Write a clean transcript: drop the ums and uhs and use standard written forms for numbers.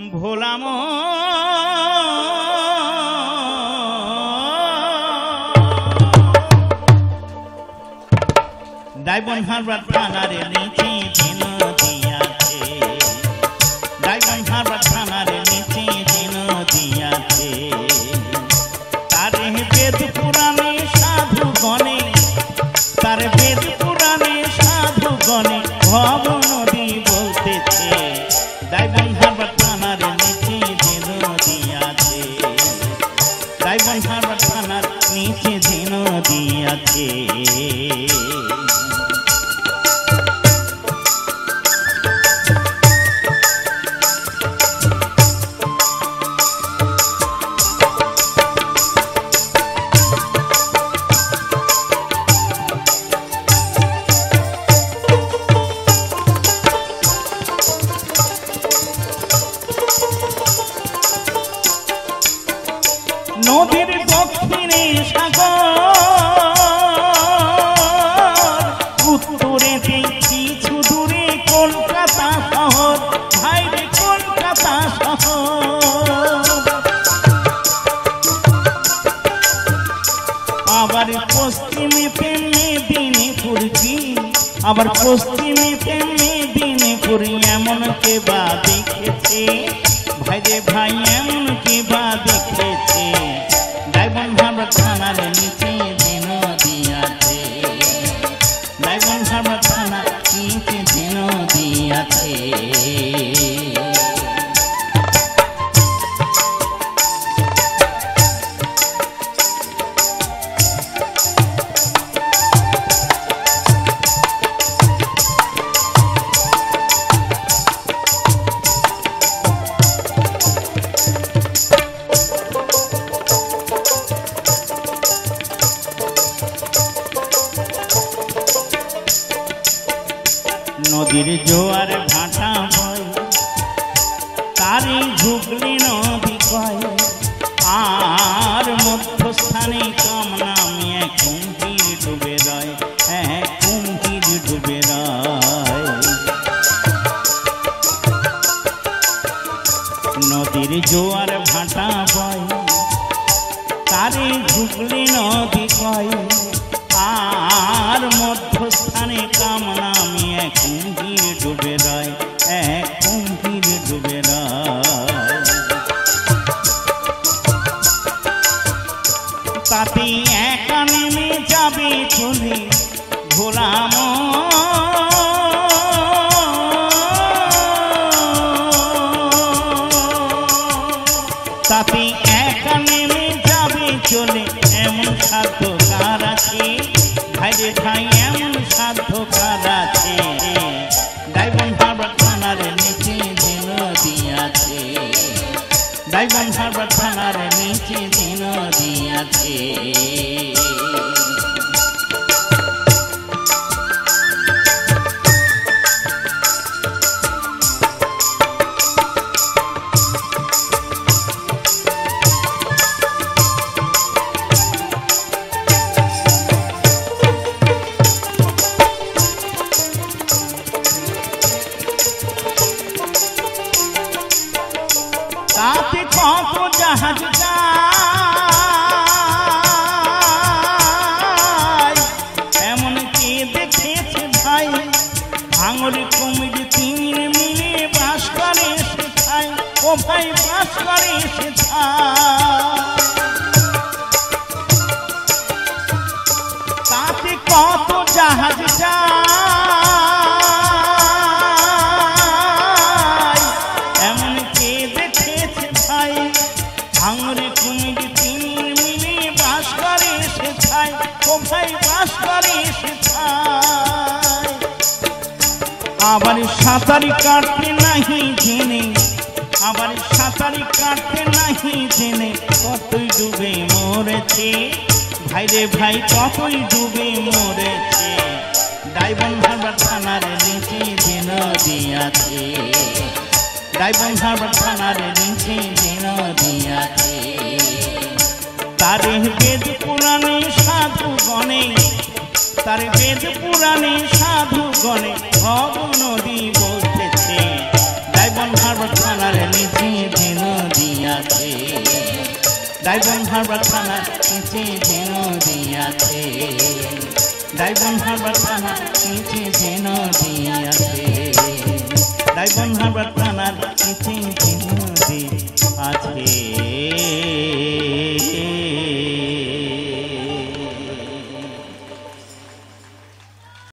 ভোলাম ডাইবনহাট থানার নিচে দিন দিয়াছে, ডাইবনহাট থানার নিচে দিন দিয়াছে। তারে বেদ পুরাণে সাধু গণে, তার বেদ পুরাণে সাধু গণে ভব নদী বলতেছে। ডাইবনহাট থানার নিচে দিন দিয়াছে, ডাইবনহাট থানার নিচে দিন দিয়াছে। নদীর দক্ষিণে সাগর, উত্তরেতে কিছু দূরে কলকাতা শহর, ভাইরে কলকাতা শহর। আবার পশ্চিমেতে মেদিনীপুর কি, আবার পশ্চিমেতে মেদিনীপুর, এমন কে বা দেখেছে ভাইরে ভাই, এমন কে বা দেখেছে। ডাইবনহাট থানার নিচে দিন দিয়াছে, ডাইবনহাট থানার নিচে দিন দিয়াছে। নদীর জোয়ার ভাটা বয়, তারে ঝুঁকলি নদী কয়, আর মধ্যস্থানে কাম নামিয়ে কুম্ভীর ডুবে রয়, কুম্ভীর ডুবে রয়। নদীর জোয়ার ভাটা বয়, তারে ঝুঁকলি নদী কয়, আর মধ্যস্থানে কাম নামিয়ে কুম্ভীর ডুবে রয়, কুম্ভীর ডুবে রয়। তাতে একা নেমে যাবে চলে ভোলাম, তাতে একা নেমে যাবে চলে, এমন সাধ্য কার আছে ভাইরে ভাই, এমন সাধ্য কার আছে। ডাইবনহাট থানার নিচে দিন দিয়াছে, ডাইবনহাট থানার নিচে দিন দিয়াছে। তাতে কত জাহাজ যায়, এমন কে দেখেছে ভাই, ভাঙর কুমির তিমির মিলে বাস করে সেথায়, ও ভাই বাস করে সেথায়। তাতে কত জাহাজ যায়, এমন কে দেখেছে ভাই, ভাঙরে কুমির তিমির মিলে বাস করে সেথায়, ও ভাই বাস করে সেথায়। আবার সাঁতার কাটতে নাহি জেনে, আবার সাঁতার কাটতে নাহি জেনে, কতই ডুবে মরেছে ভাইরে ভাই, কতই ডুবে মরেছে। ডাইবনহাট থানার নিচে দিন দিয়াছে, ডাইবনহাট থানার নিচে দিন দিয়াছে। তারে বেদ পুরাণে সাধু গণে, তার বেদ পুরাণে সাধু গণে ভব নদী বলতেছে। ডায়মন্ড হারবার থানার নিচে যে নদী আছে, ডায়মন্ড হারবার থানার নিচে যে নদী আছে, ডায়মন্ড হারবার থানার নিচে যে নদী আছে, ডায়মন্ড হারবার থানার নিচে